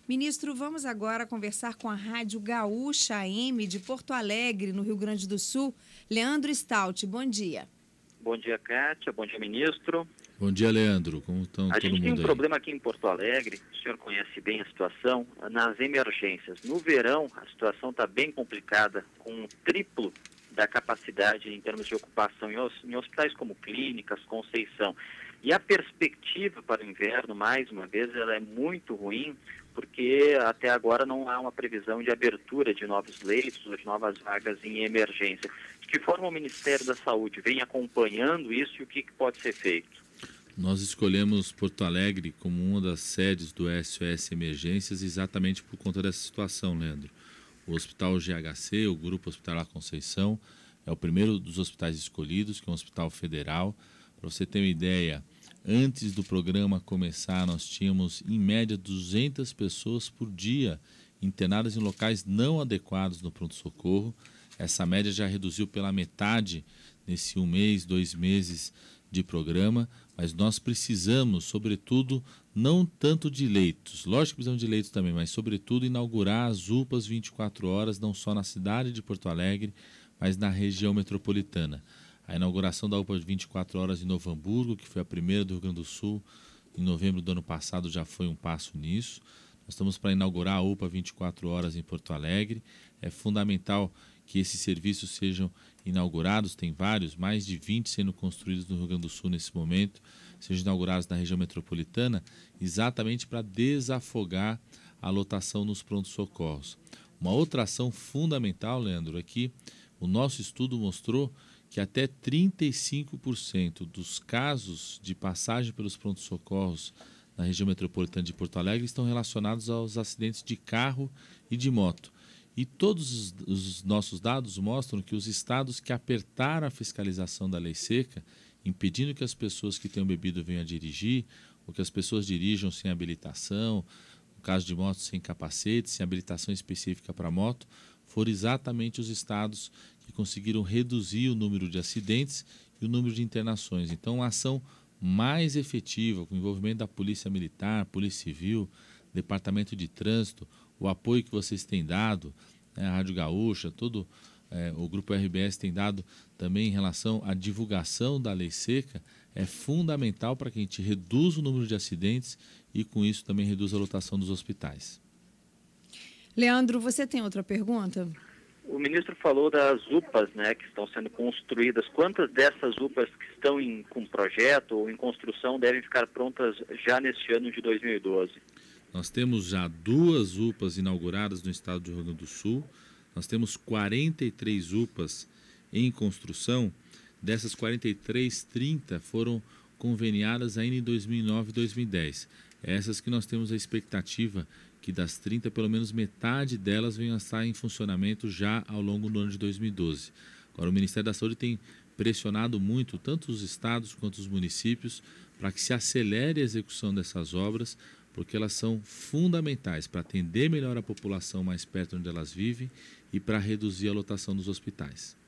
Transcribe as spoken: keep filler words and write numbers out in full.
Ministro, vamos agora conversar com a Rádio Gaúcha A M de Porto Alegre, no Rio Grande do Sul. Leandro Stout, bom dia. Bom dia, Kátia. Bom dia, ministro. Bom dia, Leandro. Como estão A todo gente tem um mundo aí? problema aqui em Porto Alegre, o senhor conhece bem a situação, nas emergências. No verão, a situação está bem complicada, com um triplo da capacidade em termos de ocupação em, em hospitais como Clínicas, Conceição. E a perspectiva para o inverno, mais uma vez, ela é muito ruim, porque até agora não há uma previsão de abertura de novos leitos ou de novas vagas em emergência. De que forma o Ministério da Saúde vem acompanhando isso e o que, que pode ser feito? Nós escolhemos Porto Alegre como uma das sedes do S O S Emergências exatamente por conta dessa situação, Leandro. O Hospital G H C, o Grupo Hospitalar Conceição, é o primeiro dos hospitais escolhidos, que é um hospital federal. Para você ter uma ideia, antes do programa começar, nós tínhamos em média duzentas pessoas por dia internadas em locais não adequados no pronto-socorro. Essa média já reduziu pela metade nesse um mês, dois meses de programa, mas nós precisamos, sobretudo, não tanto de leitos, lógico que precisamos de leitos também, mas sobretudo inaugurar as U P As vinte e quatro horas, não só na cidade de Porto Alegre, mas na região metropolitana. A inauguração da U P A vinte e quatro horas em Novo Hamburgo, que foi a primeira do Rio Grande do Sul, em novembro do ano passado, já foi um passo nisso. Nós estamos para inaugurar a U P A vinte e quatro horas em Porto Alegre. É fundamental que esses serviços sejam inaugurados, tem vários, mais de vinte sendo construídos no Rio Grande do Sul nesse momento, sejam inaugurados na região metropolitana, exatamente para desafogar a lotação nos prontos-socorros. Uma outra ação fundamental, Leandro, é que o nosso estudo mostrou que até trinta e cinco por cento dos casos de passagem pelos prontos-socorros na região metropolitana de Porto Alegre estão relacionados aos acidentes de carro e de moto. E todos os, os nossos dados mostram que os estados que apertaram a fiscalização da lei seca, impedindo que as pessoas que tenham bebido venham a dirigir, ou que as pessoas dirijam sem habilitação, no caso de moto sem capacete, sem habilitação específica para moto, foram exatamente os estados que conseguiram reduzir o número de acidentes e o número de internações. Então, uma ação mais efetiva, com o envolvimento da Polícia Militar, Polícia Civil, Departamento de Trânsito, o apoio que vocês têm dado, né, a Rádio Gaúcha, todo é, o Grupo R B S tem dado também em relação à divulgação da lei seca, é fundamental para que a gente reduza o número de acidentes e com isso também reduza a lotação dos hospitais. Leandro, você tem outra pergunta? O ministro falou das U P As, né, que estão sendo construídas. Quantas dessas U P As que estão em, com projeto ou em construção devem ficar prontas já neste ano de dois mil e doze? Nós temos já duas U P As inauguradas no estado do Rio Grande do Sul. Nós temos quarenta e três U P As em construção. Dessas quarenta e três, trinta foram conveniadas ainda em dois mil e nove e dois mil e dez. Essas que nós temos a expectativa que das trinta, pelo menos metade delas venham a estar em funcionamento já ao longo do ano de dois mil e doze. Agora, o Ministério da Saúde tem pressionado muito, tanto os estados quanto os municípios, para que se acelere a execução dessas obras, porque elas são fundamentais para atender melhor a população mais perto onde elas vivem e para reduzir a lotação dos hospitais.